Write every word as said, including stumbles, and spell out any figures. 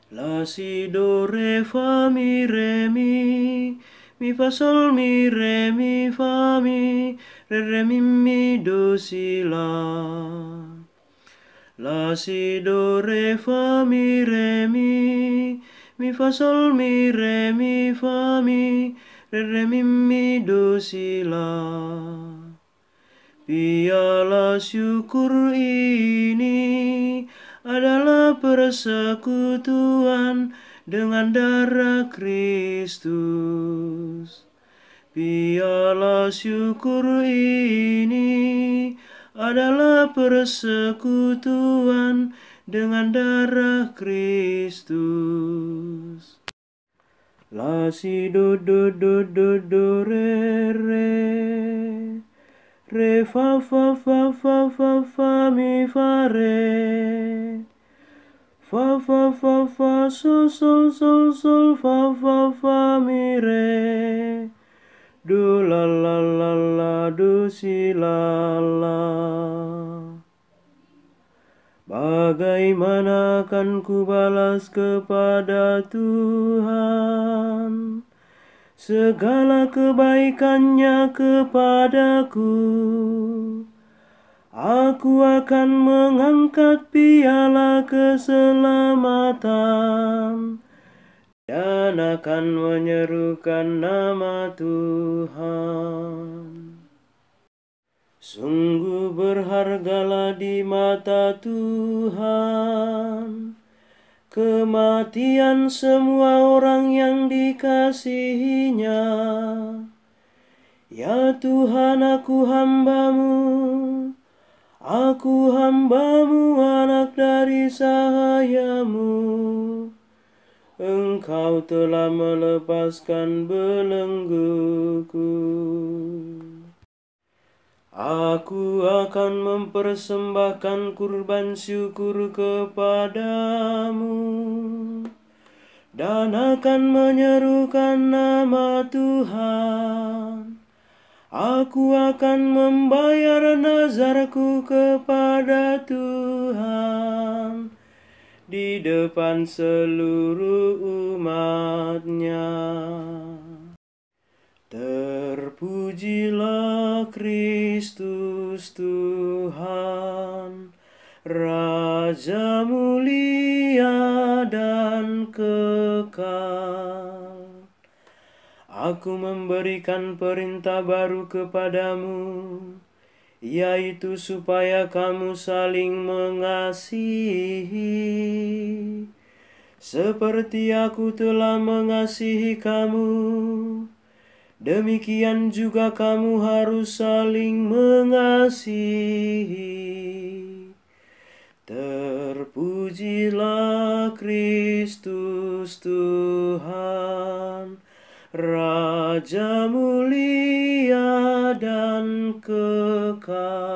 La si do re fa mi re mi, mi fa sol mi re mi fa mi, re re mi mi do si la. La si do re fa mi re mi, mi fa sol mi re mi fa mi, re re mi mi do si la. Piala syukur ini adalah persekutuan dengan darah Kristus. Piala syukur ini adalah persekutuan dengan darah Kristus. La si do do do do do re re, re fa fa fa fa fa fa mi fa re, fa fa fa fa sol sol sol sol fa fa fa mi re, do la la la la do si la la. Bagaimana akan ku balas kepada Tuhan segala kebaikannya kepadaku? Aku akan mengangkat piala keselamatan dan akan menyerukan nama Tuhan. Sungguh berhargalah di mata Tuhan kematian semua orang yang dikasihinya. Ya Tuhan, aku hambamu, aku hambamu, anak dari sahayamu. Engkau telah melepaskan belengguku. Aku akan mempersembahkan kurban syukur kepadamu dan akan menyerukan nama Tuhan. Aku akan membayar nazarku kepada Tuhan di depan seluruh umat-Nya. Terpujilah Kristus Tuhan, Raja mulia dan kekal. Aku memberikan perintah baru kepadamu, yaitu supaya kamu saling mengasihi, seperti aku telah mengasihi kamu. Demikian juga kamu harus saling mengasihi. Terpujilah Kristus Tuhan, Raja mulia dan kekal.